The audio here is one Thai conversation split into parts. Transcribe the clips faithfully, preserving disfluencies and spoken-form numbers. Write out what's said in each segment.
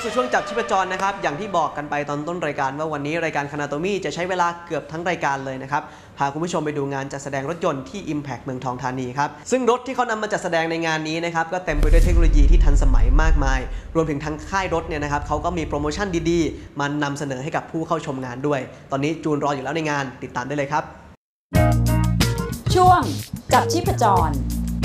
สู่ช่วงจับชีพจรนะครับอย่างที่บอกกันไปตอนต้นรายการว่าวันนี้รายการคานาโตมี่จะใช้เวลาเกือบทั้งรายการเลยนะครับพาคุณผู้ชมไปดูงานจัดแสดงรถยนต์ที่ Impact เมืองทองธานีครับซึ่งรถที่เขานำมาจัดแสดงในงานนี้นะครับก็เต็มไปด้วยเทคโนโลยีที่ทันสมัยมากมายรวมถึงทั้งค่ายรถเนี่ยนะครับเขาก็มีโปรโมชั่นดีๆมันนำเสนอให้กับผู้เข้าชมงานด้วยตอนนี้จูนรออยู่แล้วในงานติดตามได้เลยครับช่วงจับชีพจร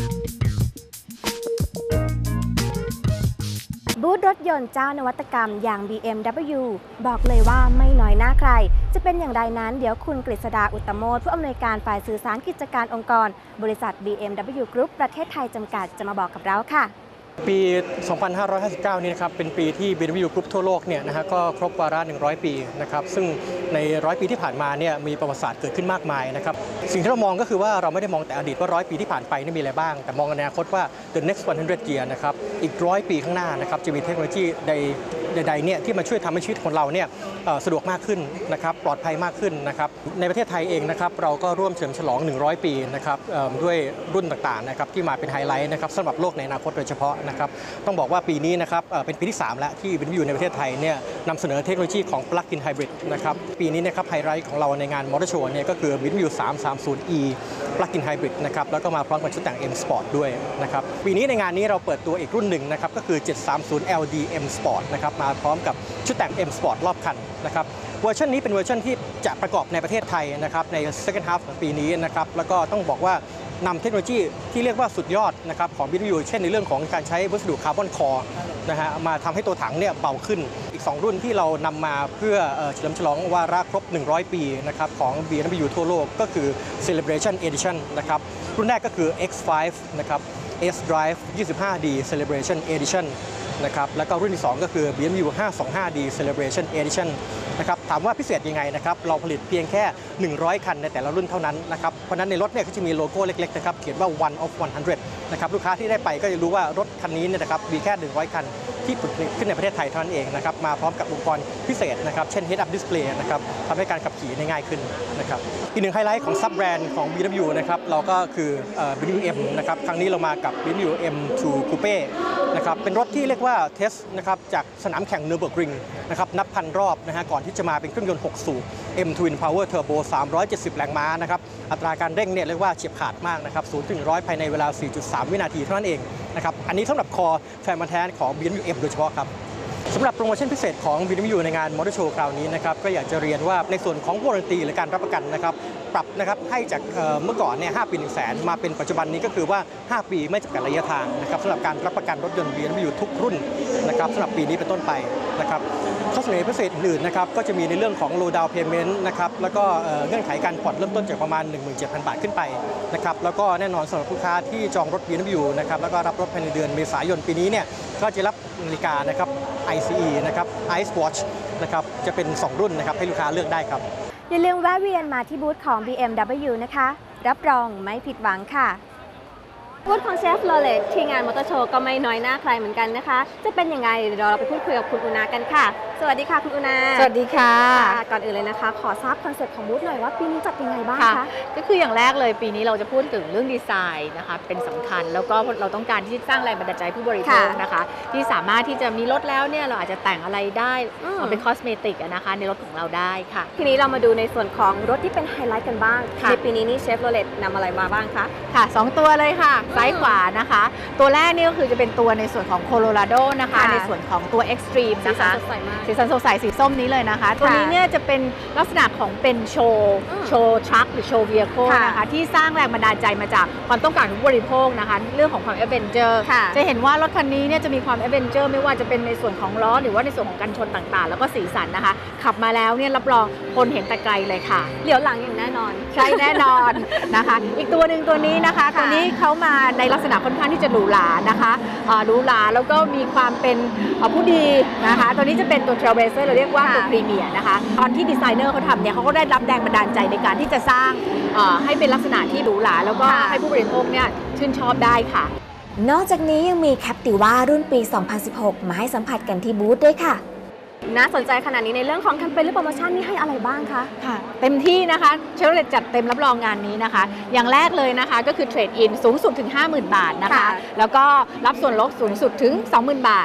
บูธรถยนต์เจ้านวัตกรรมอย่าง บี เอ็ม ดับเบิลยู บอกเลยว่าไม่น้อยหน้าใครจะเป็นอย่างไรนั้นเดี๋ยวคุณกฤษดาอุตตโมทผู้อำนวยการฝ่ายสื่อสารกิจการองค์กรบริษัท บี เอ็ม ดับเบิลยู Group ประเทศไทยจำกัดจะมาบอกกับเราค่ะปี สองพันห้าร้อยห้าสิบเก้า นี้นะครับเป็นปีที่ บี เอ็ม ดับเบิลยู Group ทั่วโลกเนี่ยนะฮะก็ครบวาระหนึ่งร้อยปีนะครับซึ่งในร้อยปีที่ผ่านมาเนี่ยมีประวัติศาสตร์เกิดขึ้นมากมายนะครับสิ่งที่เรามองก็คือว่าเราไม่ได้มองแต่อดีตว่าร้อยปีที่ผ่านไปนี่มีอะไรบ้างแต่มองอนาคตว่า the next one hundred year นะครับอีกร้อยปีข้างหน้านะครับจะมีเทคโนโลยีใดใดๆเนี่ยที่มาช่วยทำให้ชีวิตของเราเนี่ยสะดวกมากขึ้นนะครับปลอดภัยมากขึ้นนะครับในประเทศไทยเองนะครับเราก็ร่วมเฉลิมฉลองหนึ่งร้อยปีนะครับด้วยรุ่นต่างๆนะครับที่มาเป็นไฮไลท์นะครับสำหรับโลกในอนาคตโดยเฉพาะนะครับต้องบอกว่าปีนี้นะครับเป็นปีที่สามแล้วที่ บี เอ็ม ดับเบิลยู ในประเทศไทยเนี่ยนำเสนอเทคโนโลยีของ Plug-in Hybrid นะครับปีนี้นะครับไฮไลท์ของเราในงานมอเตอร์โชว์เนี่ยก็คือ บี เอ็ม ดับเบิลยู สามสามศูนย์ อี Plug-in Hybrid นะครับแล้วก็มาพร้อมกับชุดแต่ง M Sport ด้วยนะครับปีนี้ในงานนี้เราเปิดตัวอีกรุ่นหนึ่งนะครับก็คือ เจ็ดสามศูนย์ แอล ดี M Sport นะครับมาพร้อมกับชุดแต่ง M Sport รอบคันนะครับเวอร์ชันนี้เป็นเวอร์ชันที่จะประกอบในประเทศไทยนะครับใน second half ของปีนี้นะครับแล้วก็ต้องบอกว่านำเทคโนโลยีที่เรียกว่าสุดยอดนะครับของ บี เอ็ม ดับเบิลยู เช่นในเรื่องของการใช้วัสดุคาร์บอนคอร์นะฮะมาทำให้ตัวถังเนี่ยเบาขึ้นอีกสองรุ่นที่เรานำมาเพื่อเฉลิมฉลองวาระครบหนึ่งร้อยปีนะครับของ บี เอ็ม ดับเบิลยู ทั่วโลกก็คือ Celebration Edition นะครับรุ่นแรกก็คือ เอ็กซ์ ไฟว์ นะครับ S Drive ยี่สิบห้าดี Celebration Edition นะครับแล้วก็รุ่นที่สองก็คือ บี เอ็ม ดับเบิลยู ห้าสองห้าดี Celebration Edition นะครับถามว่าพิเศษยังไงนะครับเราผลิตเพียงแค่หนึ่งร้อยคันในแต่ละรุ่นเท่านั้นนะครับเพราะนั้นในรถเนี่ยก็จะมีโลโก้เล็กๆนะครับเขียนว่า one of one hundred นะครับลูกค้าที่ได้ไปก็จะรู้ว่ารถคันนี้เนี่ยนะครับมีแค่หนึ่งร้อยคันที่ผลิตขึ้นในประเทศไทยเท่านั้นเองนะครับมาพร้อมกับอุปกรณ์พิเศษนะครับเช่น Head Up Display นะครับทำให้การขับขี่ง่ายขึ้นนะครับอีกหนึ่งไฮไลท์ของซับแบรนด์ของ บี เอ็ม ดับเบิลยู นะครับเราก็คือ บี เอ็ม ดับเบิลยู เอ็ม นะครับครั้งนี้เรามากับ บี เอ็ม ดับเบิลยู เอ็ม ทู Coupe นะครับเป็นรถที่เรียกว่าเทสนะครับจากสนามแข่งเนอร์เบิร์กริงนะครับนับพันรอบนะฮะก่อนที่จะมาเป็นเครื่องยนต์หกสูบ M Twin Power Turbo สามร้อยเจ็ดสิบแรงม้านะครับอัตราการเร่งเนี่ยเรียกว่าเฉียบขาดมากนะครับศูนย์ถึงร้อยภายในเวลา สี่จุดสาม วินาทีเท่านั้นเองนะครับอันนี้สำหรับคอแฟนมันธุ์แท้ของ บี เอ็ม ดับเบิลยู เอ็ม โดยเฉพาะครับสำหรับโปรโมชั่นพิเศษของ บี เอ็ม ดับเบิลยู ในงานมอเตอร์โชว์คราวนี้นะครับก็อยากจะเรียนว่าในส่วนของวารันตีหรือการรับประกันนะครับปรับนะครับให้จากเมื่อก่อนเนี่ยห้าปีหนึ่งแสนมาเป็นปัจจุบันนี้ก็คือว่าห้าปีไม่จำกัดระยะทางนะครับสำหรับการรับประกันรถยนต์ บี เอ็ม ดับเบิลยู ทุกรุ่นนะครับสำหรับปีนี้เป็นต้นไปนะครับข้อเสนอพิเศษอื่นๆนะครับก็จะมีในเรื่องของ low down payment นะครับแล้วก็เงื่อนไขการผ่อนเริ่มต้นจากประมาณ หนึ่งหมื่นเจ็ดพัน บาทขึ้นไปนะครับแล้วก็แน่นอนสำหรับลูกค้าที่จองรถ บี เอ็ม ดับเบิลยู นะครับแล้วก็รับรถภายในเดือนเมษายนปีนี้เนี่ยก็จะรับนาฬิกานะครับ ไอ ซี อี นะครับ Ice Watch นะครับจะเป็นสองรุ่นนะครับให้ลูกค้าเลือกได้ครับอย่าลืมแวะเวียนมาที่บูธของ บี เอ็ม ดับเบิลยู นะคะรับรองไม่ผิดหวังค่ะบูธของเชฟโรเลตที่งานมอเตอร์โชว์ก็ไม่น้อยหน้าใครเหมือนกันนะคะจะเป็นยังไงเดี๋ยวเราไปพูดคุยกับคุณอุณากันค่ะสวัสดีค่ะคุณอุณาสวัสดีค่ะก่อนอื่นเลยนะคะขอทราบคอนเซ็ปต์ของบูธหน่อยว่าปีนี้จัดยังไงบ้างคะก็คืออย่างแรกเลยปีนี้เราจะพูดถึงเรื่องดีไซน์นะคะเป็นสำคัญแล้วก็เราต้องการที่จะสร้างแรงบันดาลใจผู้บริโภคนะคะที่สามารถที่จะมีรถแล้วเนี่ยเราอาจจะแต่งอะไรได้เป็นคอสเมติกนะคะในรถของเราได้ค่ะทีนี้เรามาดูในส่วนของรถที่เป็นไฮไลท์กันบ้างในปีนี้นี่เชฟโรเลตนำอะไรมาบ้างคะค่ะสองตัวเลยค่ะซ้ายขวานะคะตัวแรกนี่ก็คือจะเป็นตัวในส่วนของโคโลราโดนะคะในส่วนของตัว Extreme นะคะสีสันสดใสสีส้มนี้เลยนะคะตัวนี้เนี่ยจะเป็นลักษณะของเป็นโชว์โชว์ทรัคหรือโชว์เวียโคนะคะที่สร้างแรงบันดาลใจมาจากความต้องการของผู้บริโภคนะคะเรื่องของความแอดเวนเจอร์จะเห็นว่ารถคันนี้เนี่ยจะมีความแอดเวนเจอร์ไม่ว่าจะเป็นในส่วนของล้อหรือว่าในส่วนของกันชนต่างๆแล้วก็สีสันนะคะขับมาแล้วเนี่ยรับรองคนเห็นแต่ไกลเลยค่ะเหลียวหลังอย่างแน่นอนใช่แน่นอนนะคะอีกตัวหนึ่งตัวนี้นะคะตัวนี้เขามาในลักษณะค่อนข้างที่จะหรูหรานะคะหรูหราแล้วก็มีความเป็นผู้ดีนะคะตัวนี้จะเป็นตัว Trailblazer เราเรียกว่าตัวพรีเมียร์นะคะตอนที่ดีไซเนอร์เขาทำเนี่ยเขาก็ได้รับแรงบันดาลใจในการที่จะสร้างให้เป็นลักษณะที่หรูหราแล้วก็ให้ผู้บริโภคเนี่ยชื่นชอบได้ค่ะนอกจากนี้ยังมีแคปติว่ารุ่นปี สองพันสิบหก มาให้สัมผัสกันที่บูธด้วยค่ะน่าสนใจขนาดนี้ในเรื่องของแคมเปญหรือโปรโมชั่นนี่ให้อะไรบ้างคะค่ะเต็มที่นะคะเชฟโรเลตจัดเต็มรับรองงานนี้นะคะอย่างแรกเลยนะคะก็คือเทรดอินสูงสุดถึง ห้าหมื่น บาทนะคะแล้วก็รับส่วนลดสูงสุดถึง สองหมื่น บาท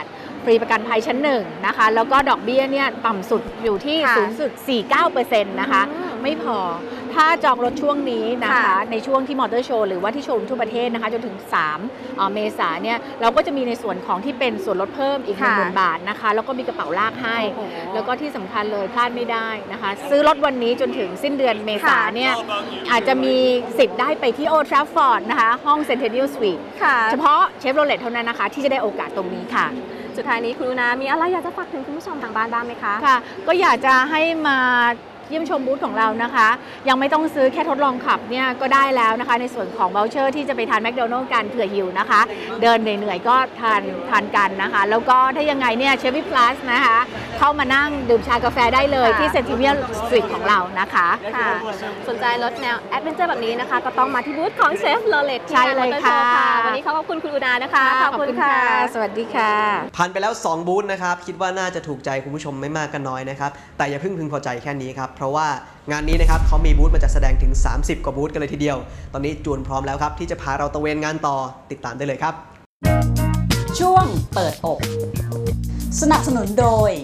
ฟรีประกันภัยชั้นหนึ่งนะคะแล้วก็ดอกเบี้ยเนี่ยต่ำสุดอยู่ที่ค่ะศูนย์จุดสี่เก้าเปอร์เซ็นต์ นะคะอืมไม่พอถ้าจองรถช่วงนี้นะคะค่ะในช่วงที่มอเตอร์โชว์หรือว่าที่โชว์รูมทั่วประเทศนะคะจนถึงสามเอ่อเมษายนเนี่ยเราก็จะมีในส่วนของที่เป็นส่วนลดเพิ่มอีกหนึ่งหมื่นบาทนะคะแล้วก็มีกระเป๋าลากให้โอ้โหแล้วก็ที่สำคัญเลยพลาดไม่ได้นะคะ ซื้อรถวันนี้จนถึงสิ้นเดือนเมษาเนี่ยอาจจะมีสิทธิ์ได้ไปที่โอ ทราฟฟอร์ดนะคะห้องเซนเทเนียลสวีทค่ะเฉพาะเชฟโรเลตเท่านั้นนะคะ ที่จะได้โอกาสตรงนี้ค่ะสุดท้ายนี้คุณอุณามีอะไรอยากจะฝากถึงคุณผู้ชมทางบ้านบ้างไหมคะค่ะ ก็อยากจะให้มาเยี่ยมชมบูธของเรานะคะ ยังไม่ต้องซื้อแค่ทดลองขับเนี่ยก็ได้แล้วนะคะ ในส่วนของ voucher ที่จะไปทานแมคโดนัลล์กันเผื่อหิวนะคะ เดินเหนื่อยๆก็ทานทานกันนะคะ แล้วก็ถ้ายังไงเนี่ยเชฟวี่พลัสนะคะ เข้ามานั่งดื่มชากาแฟได้เลยค่ะที่เซนติเนียลสตรีทของเรานะคะค่ะ สนใจรถแนวแอดเวนเจอร์แบบนี้นะคะ ก็ต้องมาที่บูธของเชฟโรเลตที่ใช่งานเลมอย เตอร์โชค่ะว์ค่ะ วันนี้ขอขอบคุณคุณอุณานะคะ ขอบคุณค่ะสวัสดีค่ะผ่านไปแล้ว สอง บูธนะครับ คิดว่าน่าจะถูกใจคุณผู้ชมไม่มากก็น้อยนะครับ แต่อย่าเพิ่งพึงพอใจแค่นี้ครับ เพราะว่างานนี้นะครับเขามีบูธมาจัดแสดงถึง สามสิบ กว่าบูธกันเลยทีเดียว ตอนนี้จูนพร้อมแล้วครับ ที่จะพาเราตะเวนงานต่อติดตามได้เลยครับช่วงเปิดอก สนับสนุนโดย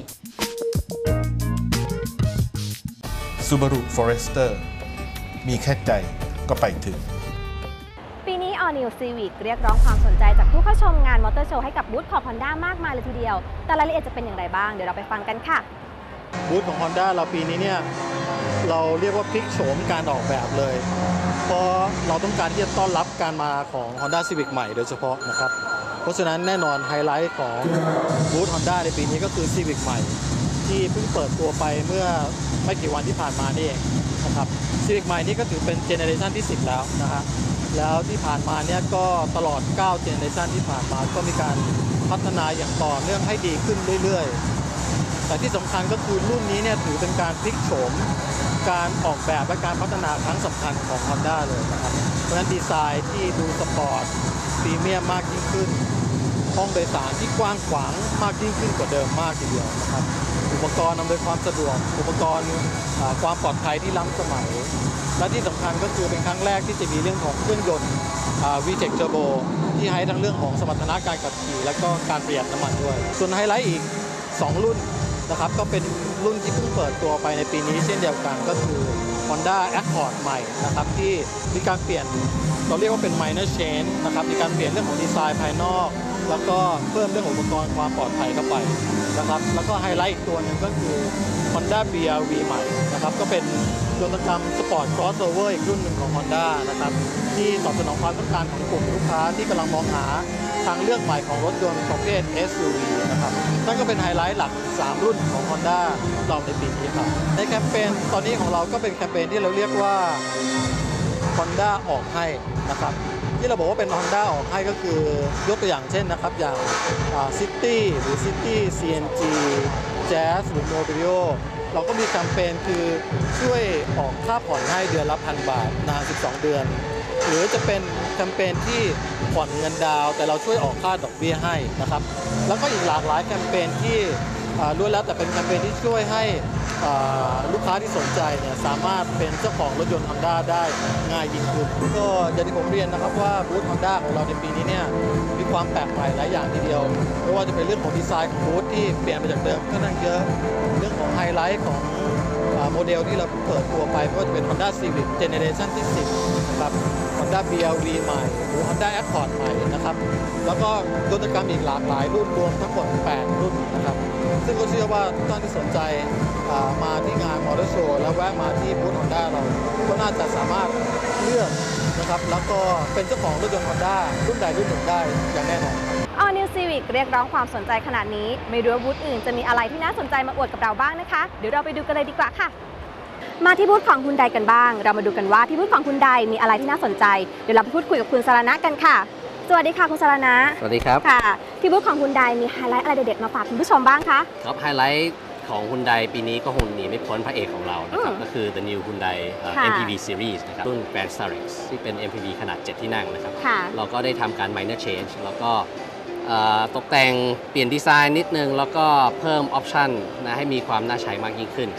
Subaru Forester มีแค่ใจก็ไปถึงปีนี้ All New Civic เรียกร้องความสนใจจากผู้เข้าชมงานมอเตอร์โชว์ให้กับบูธของ Honda มากมายเลยทีเดียว แต่รายละเอียดจะเป็นอย่างไรบ้าง เดี๋ยวเราไปฟังกันค่ะบูธของ Honda เราปีนี้เนี่ยเราเรียกว่าพลิกโฉมการออกแบบเลย เพราะเราต้องการที่จะต้อนรับการมาของ Honda Civic ใหม่โดยเฉพาะนะครับเพราะฉะนั้นแน่นอนไฮไลท์ของบูธ Honda ในปีนี้ก็คือ Civic ใหม่ ที่เพิ่งเปิดตัวไปเมื่อไม่กี่วันที่ผ่านมานี่เองนะครับ Civic ใหม่นี่ก็ถือเป็นเจเนอเรชันที่สิบแล้วนะฮะแล้วที่ผ่านมาเนี่ยก็ตลอดเก้าเจเนอเรชันที่ผ่านมาก็มีการพัฒนาอย่างต่อเนื่องให้ดีขึ้นเรื่อยๆแต่ที่สำคัญก็คือรุ่นนี้เนี่ยถือเป็นการพลิกโฉมการออกแบบและการพัฒนาครั้งสำคัญของ Honda เลยนะครับเพราะฉะนั้นดีไซน์ที่ดูสปอร์ตพรีเมียมมากยิ่งขึ้นห้องโดยสารที่กว้างขวางมากยิ่งขึ้นกว่าเดิมมากทีเดียวนะครับอุปกรณ์อำนวยความสะดวกอุปกรณ์อ่าความปลอดภัยที่ล้ำสมัย และที่สำคัญก็คือเป็นครั้งแรกที่จะมีเรื่องของเครื่องยนต์ วี เทค Turbo ที่ให้ทั้งเรื่องของสมรรถนะการขับขี่และก็การประหยัดน้ำมันด้วย ส่วนไฮไลท์อีกสองรุ่นนะครับก็เป็นรุ่นที่เพิ่งเปิดตัวไปในปีนี้เช่นเดียวกันก็คือ Honda Accord ใหม่นะครับที่มีการเปลี่ยนเราเรียกว่าเป็น minor change นะครับมีการเปลี่ยนเรื่องของดีไซน์ภายนอก แล้วก็เพิ่มเรื่องของอุปกรณ์ความปลอดภัยเข้าไปนะครับแล้วก็ไฮไลท์อีกตัวหนึ่งก็คือ Honda บี อาร์ วี ใหม่นะครับก็เป็นยนตกรรมสปอร์ตครอสโอเวอร์อีกรุ่นหนึ่งของ Honda นะครับที่ตอบสนองความต้องการของกลุ่มลูกค้าที่กำลังมองหาทางเลือกใหม่ของรถยนต์ประเภท เอส ยู วี นะครับนั่นก็เป็นไฮไลท์หลักสามรุ่นของ Honda เราในปีนี้ครับในแคมเปญตอนนี้ของเราก็เป็นแคมเปญที่เราเรียกว่า Honda ออกให้นะครับที่เราบอกว่าเป็น Honda ออกให้ก็คือยกตัวอย่างเช่นนะครับอย่าง City หรือ City ซี เอ็น จี Jazz หรือ Mobilio เราก็มีแคมเปญคือช่วยออกค่าผ่อนให้เดือนละพันบาทนานสิบสองเดือนหรือจะเป็นแคมเปญที่ผ่อนเงินดาวแต่เราช่วยออกค่าดอกเบี้ยให้นะครับแล้วก็อีกหลากหลายแคมเปญที่ล้วนแล้วแต่เป็นแคมเปญที่ช่วยให้ลูกค้าที่สนใจเนี่ยสามารถเป็นเจ้าของรถยนต์ Honda ได้ง่ายยิ่งขึ้นก็อย่างที่ผมเรียนนะครับว่าบูธ Honda ของเราในปีนี้เนี่ยมีความแปลกใหม่หลายอย่างทีเดียวไม่ว่าจะเป็นเรื่องของดีไซน์ของบูธที่เปลี่ยนไปจากเดิมค่อนข้างเยอะเรื่องของไฮไลท์ของโมเดลที่เราเปิดตัวไปไม่ว่าจะเป็น Honda Civic Generation ที่สิบนะครับ Honda บี อาร์ วี ใหม่หรือ Honda Accord ใหม่นะครับแล้วก็นวัตกรรมอีกหลากหลายรุ่นรวมทั้งหมดแปดรุ่นนะครับซึ่งก็เชื่อว่าทุกท่านที่สนใจมาที่งานมอเตอร์โชว์แล้วแวะมาที่บูธ Honda เราก็น่าจะสามารถเลือกนะครับแล้วก็เป็นเจ้าของรถยนต์ Honda รุ่นใดรุ่นหนึ่งได้อย่างแน่นอน All New Civic เรียกร้องความสนใจขนาดนี้ไม่รู้ว่าบูธอื่นจะมีอะไรที่น่าสนใจมาอวดกับเราบ้างนะคะเดี๋ยวเราไปดูกันเลยดีกว่าค่ะมาที่บูธของฮุนไดกันบ้างเรามาดูกันว่าที่บูธของฮุนไดมีอะไรที่น่าสนใจเดี๋ยวเราไปพูดคุยกับคุณสารณะกันค่ะสวัสดีค่ะคุณสารณะสวัสดีครับค่ะที่บูธของฮุนไดมีไฮไลท์อะไรเด็ดๆมาฝากคุณผู้ชมบ้างคะครับไฮไลท์ของ Hyundai ปีนี้ก็คงหนีไม่พ้นพระเอกของเรานะครับก็คือ The New Hyundai เอ่อ เอ็ม พี วี Series นะครับรุ่น Grand Starex ที่เป็น เอ็ม พี วี ขนาดเจ็ดที่นั่งนะครับเราก็ได้ทำการ minor change แล้วก็ตกแต่งเปลี่ยนดีไซน์นิดนึงแล้วก็เพิ่มออปชันนะให้มีความน่าใช้มากยิ่งขึ้นครับคุณ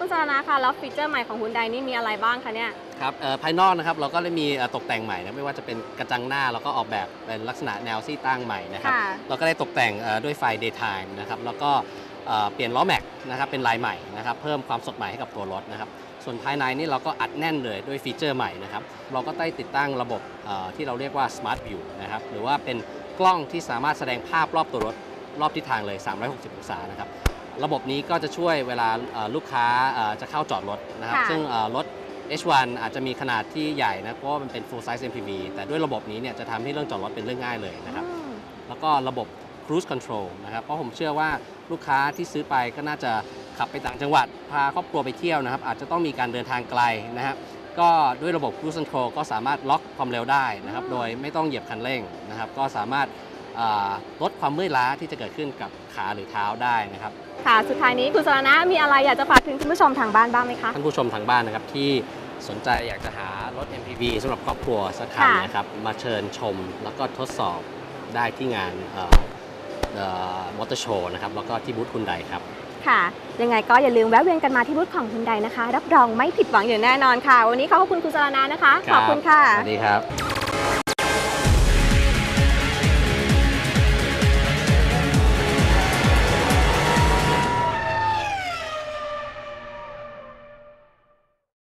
สารณะคะแล้วฟีเจอร์ใหม่ของ Hyundai นี่มีอะไรบ้างคะเนี่ยครับภายนอกนะครับเราก็ได้มีตกแต่งใหม่นะไม่ว่าจะเป็นกระจังหน้าแล้วก็ออกแบบเป็นลักษณะแนวซี่ตั้งใหม่นะครับเราก็ได้ตกแต่งด้วยไฟ daytime นะครับแล้วก็เปลี่ยนล้อแม็กนะครับเป็นลายใหม่นะครับเพิ่มความสดใหม่ให้กับตัวรถนะครับส่วนภายในนี่เราก็อัดแน่นเลยด้วยฟีเจอร์ใหม่นะครับเราก็ได้ติดตั้งระบบที่เราเรียกว่า Smart View นะครับหรือว่าเป็นกล้องที่สามารถแสดงภาพรอบตัวรถรอบทิศทางเลยสามร้อยหกสิบองศานะครับระบบนี้ก็จะช่วยเวลาลูกค้าจะเข้าจอดรถนะครับซึ่งรถ เอช วัน อาจจะมีขนาดที่ใหญ่นะเพราะว่ามันเป็น full size เอ็ม พี วี แต่ด้วยระบบนี้เนี่ยจะทำให้เรื่องจอดรถเป็นเรื่องง่ายเลยนะครับแล้วก็ระบบ cruise control นะครับเพราะผมเชื่อว่าลูกค้าที่ซื้อไปก็น่าจะขับไปต่างจังหวัดพาครอบครัวไปเที่ยวนะครับอาจจะต้องมีการเดินทางไกลนะครับก็ด้วยระบบ cruise control ก็สามารถล็อกความเร็วได้นะครับโดยไม่ต้องเหยียบคันเร่งนะครับก็สามารถลดความเมื่อยล้าที่จะเกิดขึ้นกับขาหรือเท้าได้นะครับค่ะสุดท้ายนี้คุณสรณะมีอะไรอยากจะฝากถึงคุณผู้ชมทางบ้านบ้างไหมคะท่านผู้ชมทางบ้านนะครับที่สนใจอยากจะหารถ เอ็ม พี วี สำหรับครอบครัวสักคันนะครับมาเชิญชมแล้วก็ทดสอบได้ที่งานมอเตอร์โชว์นะครับแล้วก็ที่บูธ Hyundai ครับค่ะยังไงก็อย่าลืมแวะเวียนกันมาที่บูธของ Hyundai นะคะรับรองไม่ผิดหวังอย่างแน่นอนค่ะวันนี้ขอบคุณคุณสรณะนะคะขอบคุณค่ะสวัสดีครับ